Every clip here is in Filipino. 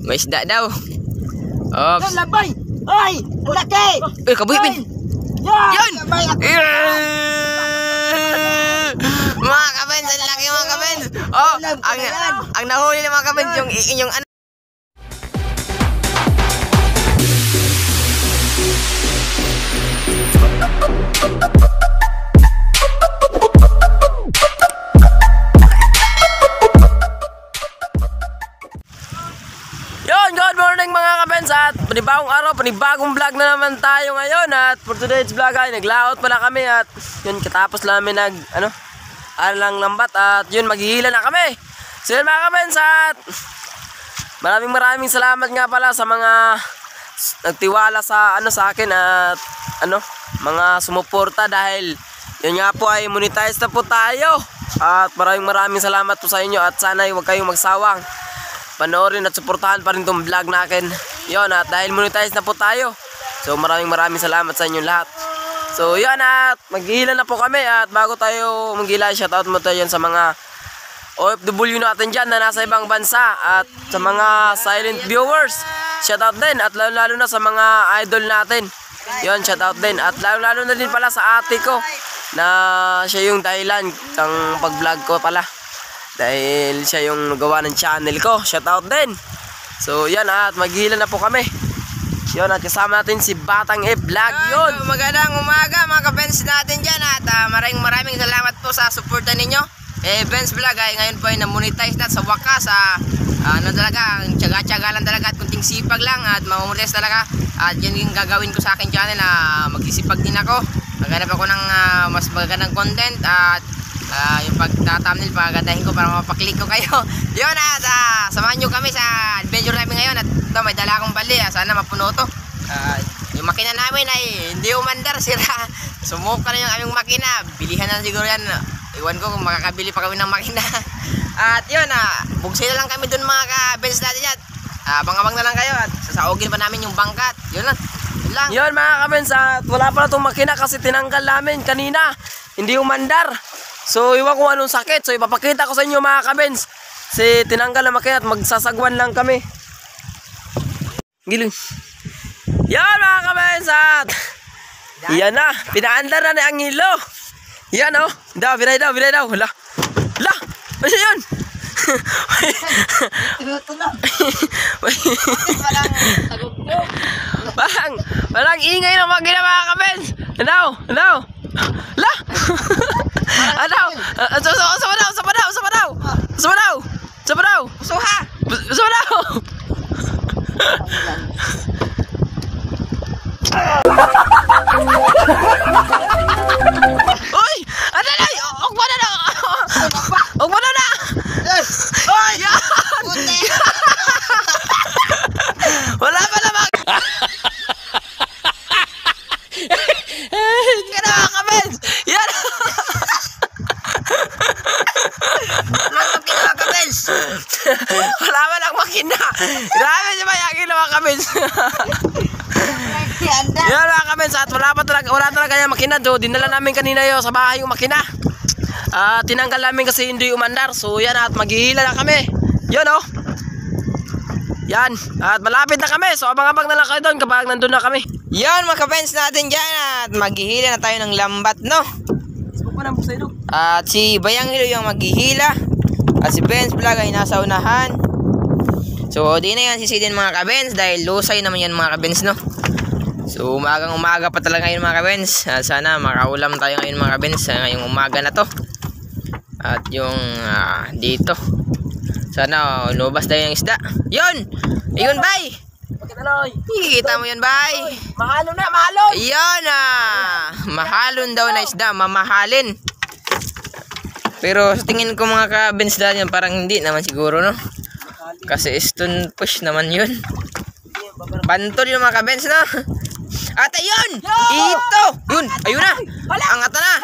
May isda daw. Ops. Yan, labay! Ay! Ang laki! Kabuhi, Bin. Yan! Mga kabens, ang laki mga kabens. Oh, ang nahuli ng mga kabens, yung ano. Good morning mga kabens at panibagong araw, panibagong vlog na naman tayo ngayon. At for today's vlog ay naglaot pala kami at yun katapos namin alang lambat at yun maghihila na kami. So yun mga kabens at maraming salamat nga pala sa mga nagtiwala sa sa akin at mga sumuporta dahil yun nga po ay monetize na po tayo. At maraming salamat po sa inyo at sana huwag kayong magsawang panoorin at suportahan pa rin itong vlog natin. Yun, at dahil monetize na po tayo, so maraming salamat sa inyo lahat. So yun, at maghihila na po kami. At bago tayo maghihila, shoutout mo tayo sa mga OFW natin dyan na nasa ibang bansa. At sa mga silent viewers, shoutout din. At lalo na sa mga idol natin, yun, shoutout din. At lalo na din pala sa ate ko na siya yung dahilan ng pag-vlog ko pala, dahil siya yung nagawa ng channel ko. Shoutout din. So yan, at maghihila na po kami. Yun, at kasama natin si Batang E Vlog. Yun, magandang umaga mga ka-Benz natin dyan. At maraming salamat po sa suporta ninyo. Benz Vlog ay ngayon po ay na-monetize na sa wakas. Talaga, tiyaga-tiyaga lang talaga at kunting sipag lang at mamonetize talaga. At yun yung gagawin ko sa akin channel na magsisipag din ako. Maghanap ako ng mas magandang content at yung pag-thumbnail pagandahin ko para mapaklik ko kayo. Yun, at samahan nyo kami sa adventure namin ngayon. At ito, may dala akong bali, sana mapuno to. Yung makina namin ay hindi umandar, sira. Sumuka na yung aming makina. Bilihan na siguro yan. Iwan ko kung makakabili pa kami ng makina. At yun, bugsay na lang kami dun mga ka-Benz natin yan. Abang-abang na lang kayo at sasaugin pa namin yung bangkat. Yun lang. Yun mga ka-Benz, at wala pala itong makina kasi tinanggal namin kanina. Hindi umandar. So iwan ko anong sakit. So ipapakita ko sa inyo mga ka-Benz. Si tinanggal na makina at magsasagwan lang kami. Giling. Yan mga ka-Benz, at yan na, pinaandar na ni Angelo. Yan o, bilay daw. Hala, ano yun? Parang ingay ng makina mga ka-Benz. Ano? La! Ano? Sabadaw! Uy! Ano na? Ugbo na! Uy! Yan! Wala pa naman! Yan na mga ka-Benz! Yan! Wala pa lang makina! Grabe siya mayagin na mga ka-Benz! Yan mga ka-Benz, at wala talaga yung makina. So dinala namin kanina sa bahay yung makina. Tinanggal namin kasi hindi umandar. So yan, at maghihila na kami. Yun o. Yan, at malapit na kami. So abang-abang na lang kayo doon kapag nandun na kami. Yan mga ka-Benz natin dyan, at maghihila na tayo ng lambat, no? At si Bayang Hilo yung maghihila. At si Benz Vlog ay nasa unahan. So di na yan sisidin mga ka-Benz dahil lusay naman yan mga ka-Benz, no? So umaga pa talaga ngayon mga ka-Benz. Sana makaulam tayo ngayon mga ka-Benz ngayong umaga na to. At yung dito, sana lumabas tayo ng isda. Yun bay. Kita mo yun bay. Mahalon. Yan mahalon daw na isda, mamahalin. Pero sa tingin ko mga ka-Benz dahil yan parang hindi naman siguro, no? Kasi stone push naman yun. Bantol yung mga ka-Benz, no? At ayun! Ito! Yun! Ayun na! Angat na!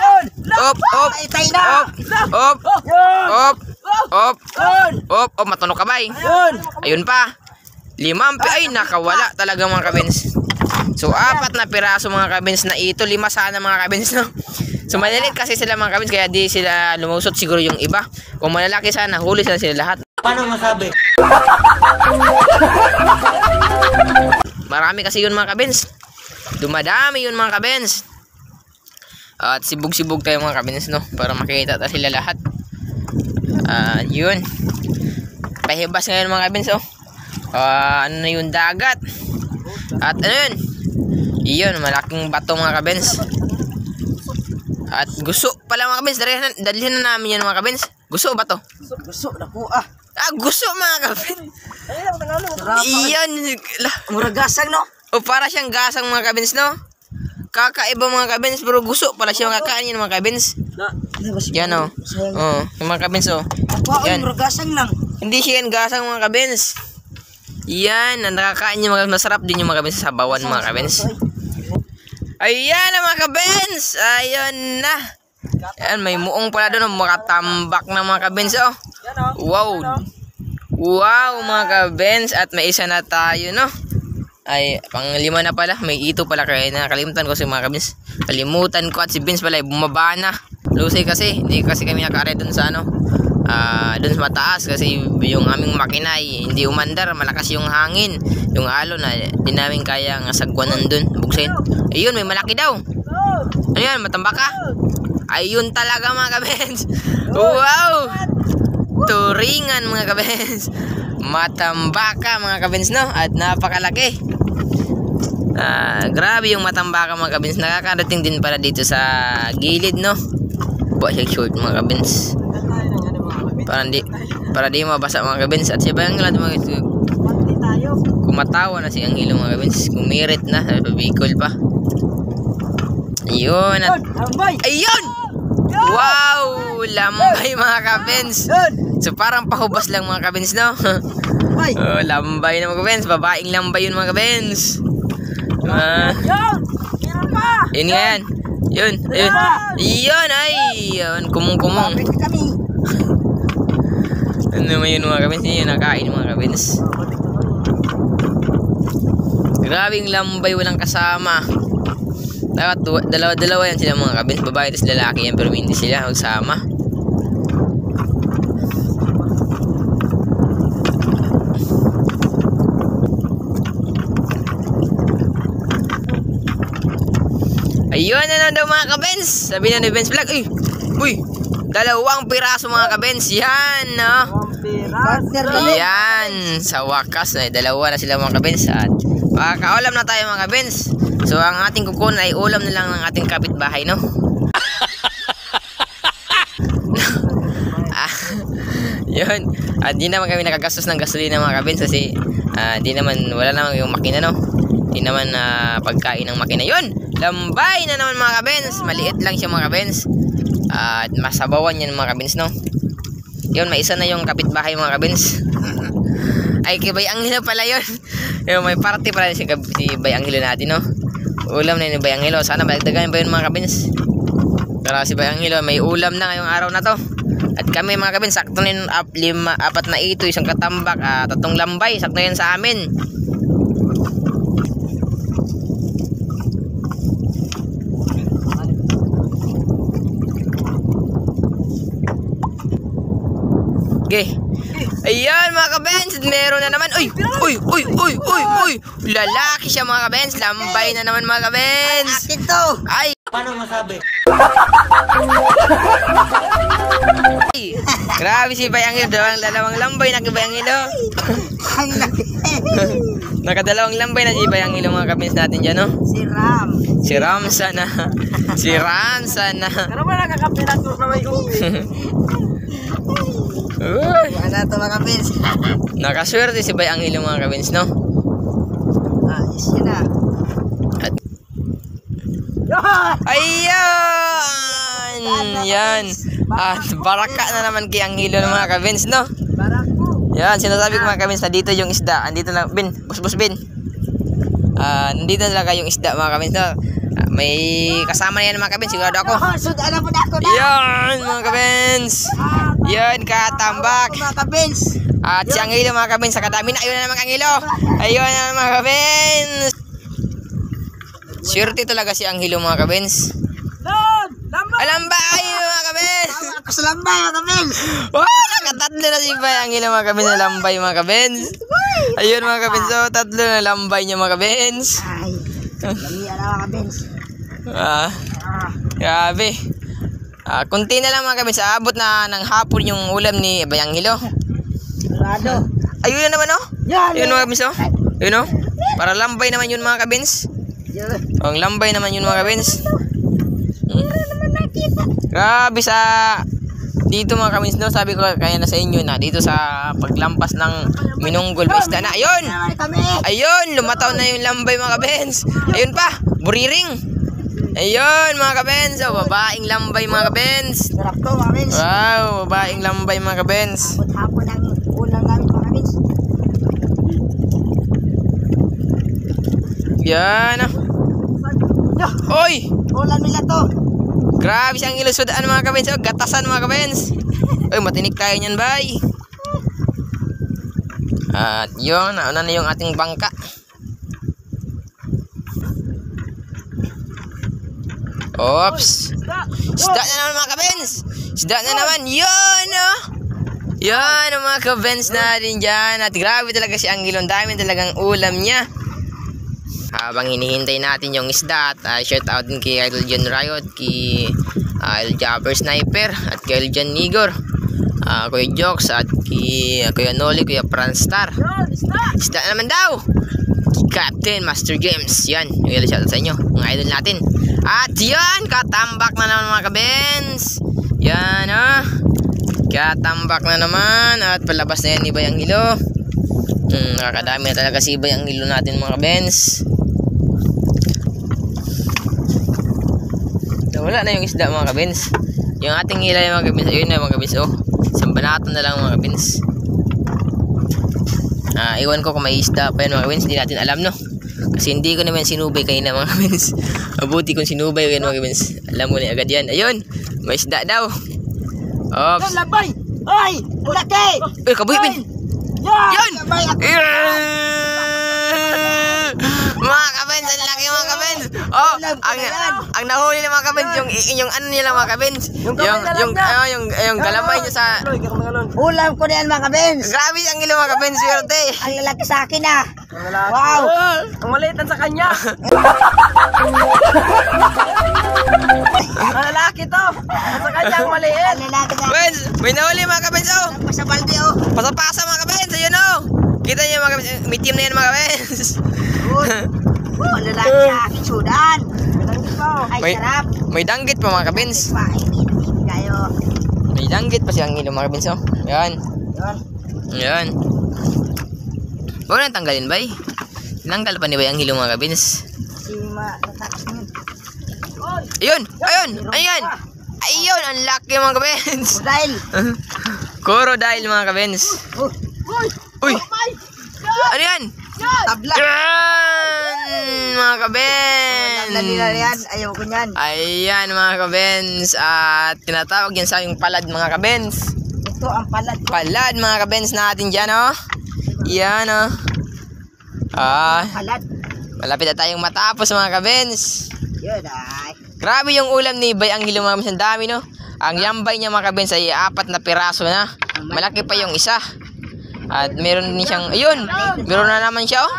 Op! Matunog ka ba eh? Ayun pa! 5 ay nakawala talaga mga ka-Benz. So 4 na piraso mga ka-Benz na ito. 5 sana mga ka-Benz, no? So malilit kasi sila mga ka-Benz, kaya di sila lumusot siguro yung iba. Kung malalaki sana, huli sila lahat. Paano masabi? marami kasi yun mga kabins. Dumadami yun mga kabins. At sibog-sibog tayo mga kabins, no, para makita tayo sila lahat. Yun. Pahibas ngayon mga kabins, oh. Ano na yung dagat. At ano yun? Iyon, malaking bato mga kabins. At gusto pala mga kabins. Dalhin na namin yan mga kabins. Gusto ba to? Gusto na po Gusto mga kabins. Iyon. Mura gasang no? O para siyang gasang mga kabins, no? Kakaiba mga kabins, pero gusto pala siya makakain yun mga kabins. Yan o. Yung mga kabins o. Yan. Mura gasang lang. Hindi siya yan gasang mga kabins. Yan, nakakain yung mga masarap din yung mga kabins sa sabawan mga kabins. Ayan na mga kabins. Ayun na. Ayan, may muong pala doon. Makatambak na mga kabins, oh. Wow. Wow mga kabins. At may isa na tayo, no? Ay, pang-5 na pala. May ito pala, kaya nakalimutan ko si mga kabins. Kalimutan ko at si Vince pala bumaba na. Lusay kasi, hindi kasi kami nakare dun sa ano, dun sa mataas kasi yung aming makina ay hindi umandar, malakas yung hangin, yung alon na di namin kayang sagwanan dun, buksin. Ayun, may malaki daw. Ano yan, matambaka? Ayun talaga mga kabins. Wow! Turingan mga kabins. Matambaka mga kabins, no? At napakalaki. Grabe yung matambaka mga kabins. Nakakarating din pala dito sa gilid, no? Buwa siya short mga kabins. Para di mabasa mga kabins. At siya ba yung lahat mga kabins? Kumatawa na si Angelo mga kabins. Kumirit na. Pabikol pa. Ayun. At ayun! Wow! Lambay mga kabins. So parang pahubas lang mga kabins, no? Lambay na mga kabins. Babaeng lambay yun mga kabins. Yun nga yan. Yun. Ayun. Yun ay. Yun. Kumong-kumong. Ano naman yun mga kabins? Yun nakain mga kabins. Grabing lambay, walang kasama. Dapat dalawa-dalawa yan sila mga kabins. Babae at lalaki yan, pero hindi sila magsama. Ayun na daw mga kabins. Sabi na ni Vince Vlog, uy, 2 piraso mga kabins. Yan, no? Yan, sa wakas, 2 na sila mga kabins. At makakaulam na tayo mga kabins. So ang ating kukunan ay ulam na lang ng ating kapitbahay, no? Yun. At di naman kami nakagastos ng gasolina mga kabins kasi wala naman yung makina, no? Di naman pagkain ng makina. Yun! Lambay na naman mga kabins. Maliit lang siya mga kabins. At masabawan yan mga kabins, no? Yun, may isa na yung kapitbahay mga kabins. Ay, kay Bay Angelo pala yun. Yung may party pala si Bay Angelo natin, no? Ulam na yun ni Bay Angelo. Sana balagdagan pa yun mga kabins. Pero si Bay Angelo may ulam na ngayong araw na to. At kami mga kabins, sakto na yun 4 na ito, isang katambak, 3 lambay, sakto na yun sa amin. Okay. Ayan mga kabens, meron na naman. Uy. Lalaki siya mga kabens. Lambay na naman mga kabens. Akin to. Ay. Paano masabi? Ay. Grabe si Bay Angelo. Dalawang lambay na kay Bay Angelo. Nakadalawang lambay na si Bay Angelo mga kabens natin dyan, no? Si Ram sana. Si Ram sana. Pero ba nakakapilat ko na may Ano to mga kabins? Nakaswerte si Bay Angelo mga kabins, no? Yes yun na. Ayan! Yan. At baraka na naman kay Angelo ng mga kabins, no? Yan, sinasabi ko mga kabins na dito yung isda. Andito na, Bin, bus Bin. Nandito na lang yung isda mga kabins, no? May kasama na yan mga kabins, sigurado ako. Alam mo na ako na. Yan mga kabins. Yan, katambak. Mga kabins. At si Angelo mga kabins, sa kadami na. Ayun na naman Angelo. Ayun na mga kabins. Swerte talaga si Angelo mga kabins. Lord! Lambay! Alambay mga kabens. Ako sa lambay mga kabens. Wow, nakatatlo na si Bayang Hilo mga kabens na lambay mga kabens. Ayun mga kabens, oh, tatlo na lambay niya mga kabens. Ay, lamian na mga kabens. Grabe. Kunti na lang mga kabens, aabot na ng hapon yung ulam ni Bayang Hilo. Sigurado. Ayun na naman oh. Yan. Ayun mga kabens oh. Ayun oh. Para lambay naman yun mga kabens. Ang lambay naman yun mga kabens. Grabe sa dito mga kabens, no, sabi ko kaya na sa inyo na dito sa paglampas ng Minunggol may isda na. Ayun! Ayun! Lumataw na yung lambay mga kabens. Ayun pa! Buriring! Ayun mga kabens! Oh, babaeng lambay mga kabens. Sarap to mga kabens. Wow! Babaeng lambay mga kabens. Hapon ang ulang namin mga kabens. Yan ah. Oy! Ulan nila to. Grabe siyang ilusudaan mga kabens. Oh, gatasan mga kabens. Uy, matinik tayo niyan, bay. At yun, nauna na yung ating bangka. Oops. Isda na naman mga kabens. Isda na naman. Yun, oh. Yun, ang mga kabens natin dyan. At grabe talaga si Angelo. Ang dami talagang ulam niya. Habang hinihintay natin yung isda, at shout out din kay Idol John Riot, kay Idol Japper Sniper, at kay Idol John Nigor, Kuya Jokes, at kay Kuya Noli, Kuya Pranstar. Isda na naman daw kay Captain Master James. Yan, yung shout out sa inyo, mga idol natin. At yan, katambak na naman mga kabens. Yan katambak na naman. At palabas na yan ni Bayang Hilo. Nakakadami na talaga si Bayang Hilo natin mga kabens. Wala na yung isda mga kabens. Yung ating hilay mga kabens, ayun na mga kabens. Oh, isang banaton na lang mga kabens. Iwan ko kung may isda pa yan mga kabens. Hindi natin alam, no, kasi hindi ko naman sinubay kayo na mga kabens. Mabuti kung sinubay ko yan mga kabens. Alam mo na agad yan. Ayun, may isda daw. Oops. Labay! Ay! Laki! Uy, kabuhi bin. Yan! Mga kabens, ang laki mga kabens. Oh, ang nahuli ng mga kabens, yung ano nila mga kabens, yung galamay niya sa Ulam ko na yan mga kabens. grabe ang ilo mga kabens, swerte. Ang lalaki sa akin ah. Wow! Ang maliitan sa kanya. Ang lalaki to. Sa kanya ang maliit. Ang lalaki sa Kabens, may nahuli mga kabens, oh. sa balde oh. Pasapasa mga kabens, ayun oh. Kita niyo mga kabens, may team na yan mga kabens. Ang lalaki sa akin, sudan. Ay, sarap. May danggit pa mga kabens. Painin kayo. May danggit pa siyang ilo mga kabens, oh. Yan. Yan. Huwag na tanggalin bay. Tinanggal pa ni Bayang Hilo mga kabens. Si natapos mo. Ayun! Ayun! Ayun! Ayun! Ang laki mga kabens. Dahil. Crocodile mga kabens. Uy! Ano yan? Tabla. Yan! Mga kabens. Dali na yan. Ayaw ko yan. Ayan mga kabens. At tinatawag yan sa aming palad mga kabens. Ito ang palad. Palad mga kabens natin dyan, oh. Yan, oh. Palad. Malapit na tayong matapos mga kabens. Yun ay. Grabe yung ulam ni Bayang Hilo mga kabens. Ang dami, no. Ang yambay niya mga kabens ay 4 na piraso na. Malaki pa yung isa. At meron din siyang, ayun, meron na naman siya, oh.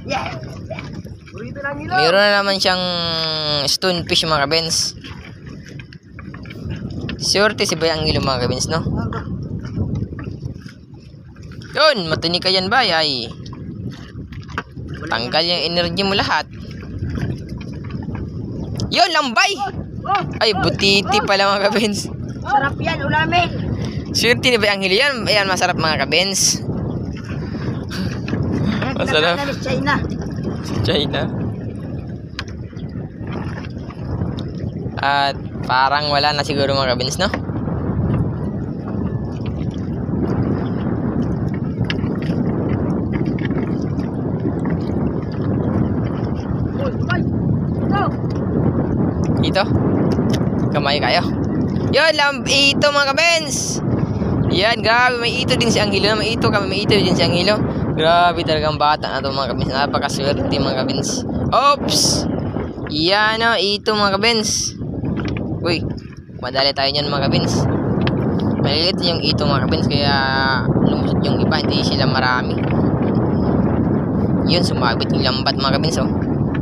Meron na naman siyang stonefish mga kabens. Swerte si Bayang Hilo mga kabens, no. Yun, matinig ka yan ba? Ay, tanggal yung energy mo lahat. Yun, lambay. Ay, butiti pala mga kabens. Sarap yan, ulamin. Swerte ni Bayang Hilo yan. Ayan, masarap mga kabens. Masarap. China. China. At parang wala na siguro mga kabens, no? Ito. Kamay kayo. Yun, ito mga kabens. Yan, grabe. May ito din si Angelo. May ito din si Angelo. Grabe talagang bata na ito mga kabens. Napakaswerte mga kabens. Oops! Yan o, ito mga kabens. Uy, Madali tayo niyan mga kabins. Maliliit yung ito mga kabins, kaya lumusot yung iba, hindi sila marami. Yun, sumabit yung lambat mga kabins, oh.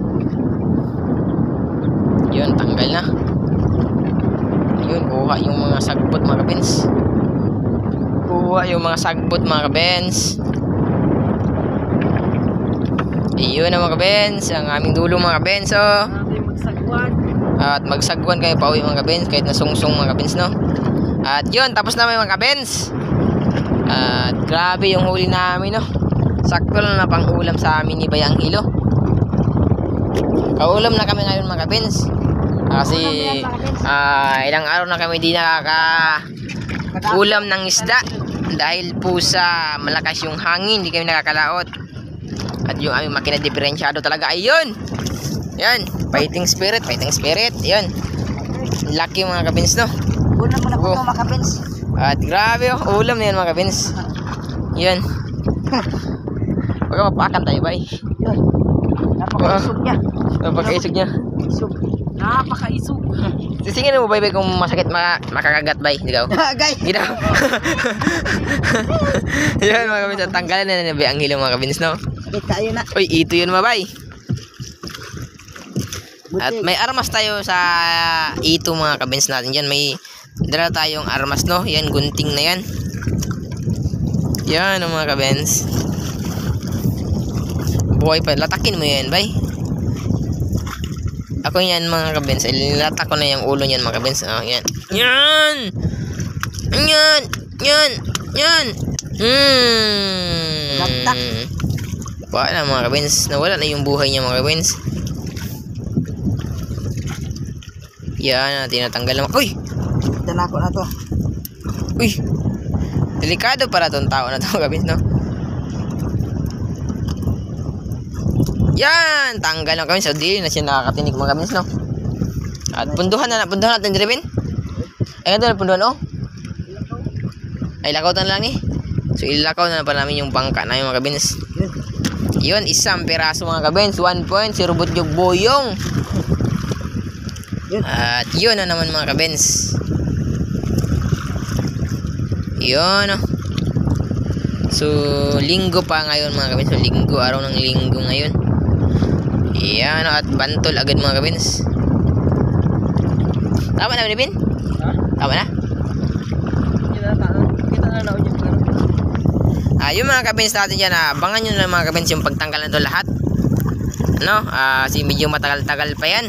Yun, tanggal na. Yun, kuha yung mga sagbot mga kabins. Kuha yung mga sagbot mga kabins. Iyon na mga kabens, ang aming dulo mga kabens, oh. At magsagwan kayo pauwi mga kabens, kahit nasungsong mga kabens, no. At yun, tapos na mga kabens. At grabe yung huli namin, no. Sakto lang na pang ulam sa amin ni Bayang Hilo. Kaulam na kami ngayon mga kabens. Kasi ilang araw na kami di nakaka ulam ng isda. Dahil po sa malakas yung hangin, di kami nakakalaot. At yung aming makina diferensyado talaga, ayun. Yan, fighting spirit. Ayun. Lucky mga kabins, no. Ulam mo na po mga kabins. At grabe, oh, ulam na yan mga kabins. Yan. Huwag ka mapakan tayo, bay. Yun. Napakaisog niya. Napakaisog niya. Napakaisog. Sisingin mo, bay, kung masakit makakagat, bay. Hindi daw. Guys. Hindi daw. Yan mga kabins, tanggalan na na ang hilo mga kabins, no. Kita yun na. Uy, ito yun mabay. At may armas tayo sa ito mga kabins natin dyan. May dala tayong armas, no. Yan, gunting na yan. Yan mga kabins. Buhay pa. Latakin mo yan, bay. Ako yan mga kabins. Ilatak ko na yung ulo niyan mga kabins. Oh, yan. Yan. Yan. Yan. Yan. Latak. Wala mga kabins, nawala na yung buhay niya mga kabins. Yan, tinatanggal naman. Uy! Tanako na to. Uy! Delikado para tong tao na to mga kabins, no? Yan! Tanggal na kabins. So, di na siya nakakatinig mga kabins, no? At punduhan natin, Drivin. Ay, ganito na punduhan, oh. Ay, lakaw na lang eh. So, ilakaw na pa namin yung bangka na yung mga kabins. Yun, isang peraso mga kabens, 1 point, si Robot Jog Boyong. At yun na naman mga kabens. Yun, oh. So, linggo pa ngayon mga kabens. So, linggo, araw ng linggo ngayon. Yan, oh, at bantol agad mga kabens. Tama na, Binibin? Ha? Tama na? Kita na naon yung klaro. Yung mga kabins natin dyan, abangan nyo na mga kabins yung pagtanggal na ito lahat. Ano? Kasi medyo matagal-tagal pa yan.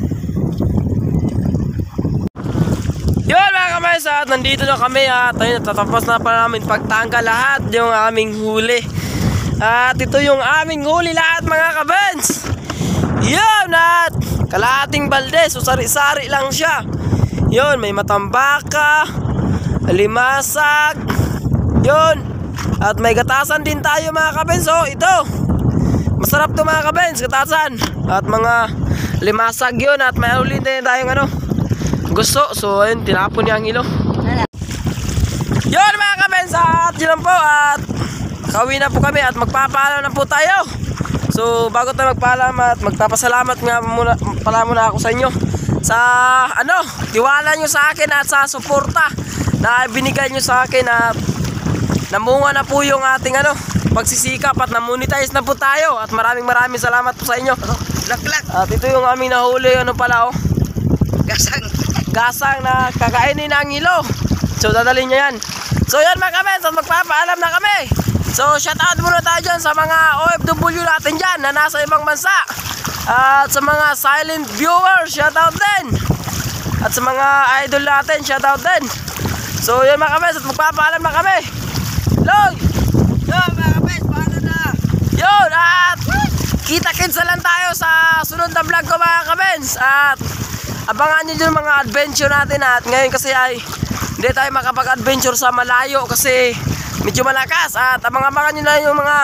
Yun mga kabins, at nandito na kami at ayun, tatapos na pa namin pagtanggal lahat yung aming huli. At ito yung aming huli lahat mga kabins. Yun, at kalahating balde, so sari-sari lang siya. Yun, may matambaka, limasag, yun. At may gatasan din tayo mga kabens. So ito, masarap to mga kabens, gatasan. At mga limasag yun. At may ulit din tayong ano, gusto. So ayun, tinapon niya ang hilo. Yun mga kabens, at yun lang po. At kauwi na po kami at magpapaalam na po tayo. So bago tayo magpaalam at magpapasalamat nga muna ako sa inyo sa ano, tiwala nyo sa akin at sa suporta na binigay nyo sa akin. At namunga na po yung ating ano, pagsisikap at namonetize na po tayo. At maraming salamat po sa inyo. Laklak. At ito yung aming nahuli, ano pala, oh. Gasang na kakainin ng hilo. So dadalhin nyo yan. So yan mga kabens, at magpapaalam na kami. So shout out muna tayo dyan sa mga OFW natin dyan na nasa ibang bansa. At sa mga silent viewers, shout out din. At sa mga idol natin, shout out din. So yan mga kabens, at magpapaalam na kami. Loy! Yo mga kabens, paano na? Yun, at kita-kits na lang tayo sa sunod na vlog ko mga kabens. At abangan nyo yung mga adventure natin. At ngayon kasi ay hindi tayo makapag-adventure sa malayo kasi medyo malakas. At abangan nyo na yung mga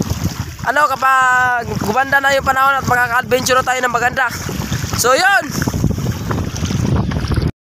ano, kapag gumanda na yung panahon at makaka-adventure tayo ng maganda. So yun,